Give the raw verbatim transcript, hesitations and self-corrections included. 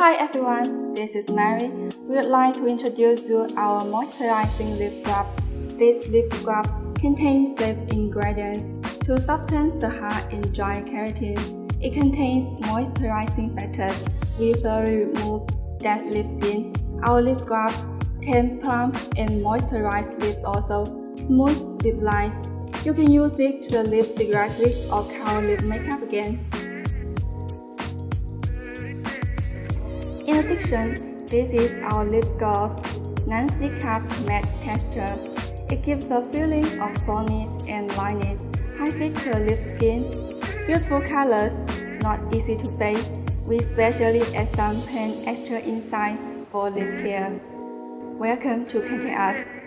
Hi everyone, this is Mary. We would like to introduce you our moisturizing lip scrub. This lip scrub contains safe ingredients to soften the hard and dry keratin. It contains moisturizing factors which will remove dead lip skin. Our lip scrub can plump and moisturize lips also, smooth lip lines. You can use it to the lip directly or cover lip makeup again. In addition, this is our lip gloss, non-stick cap matte texture. It gives a feeling of softness and lightness, high feature lip skin, beautiful colors, not easy to fade. We specially add some paint extra inside for lip care. Welcome to contact us.